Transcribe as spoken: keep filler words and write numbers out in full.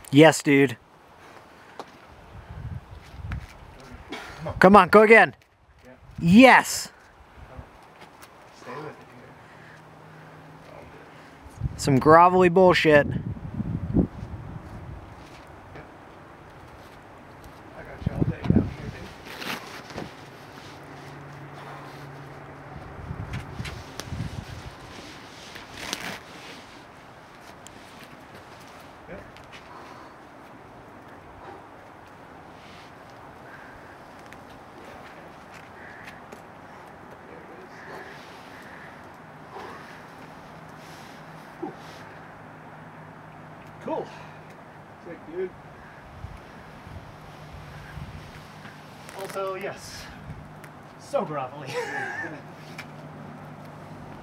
Yes, dude. Come on, go again. Yeah. Yes. Stay with it here. Some grovelly bullshit. Yep. I got you all day down here, dude. Yep. Cool. Sick, dude. Also, yes, so grovelly.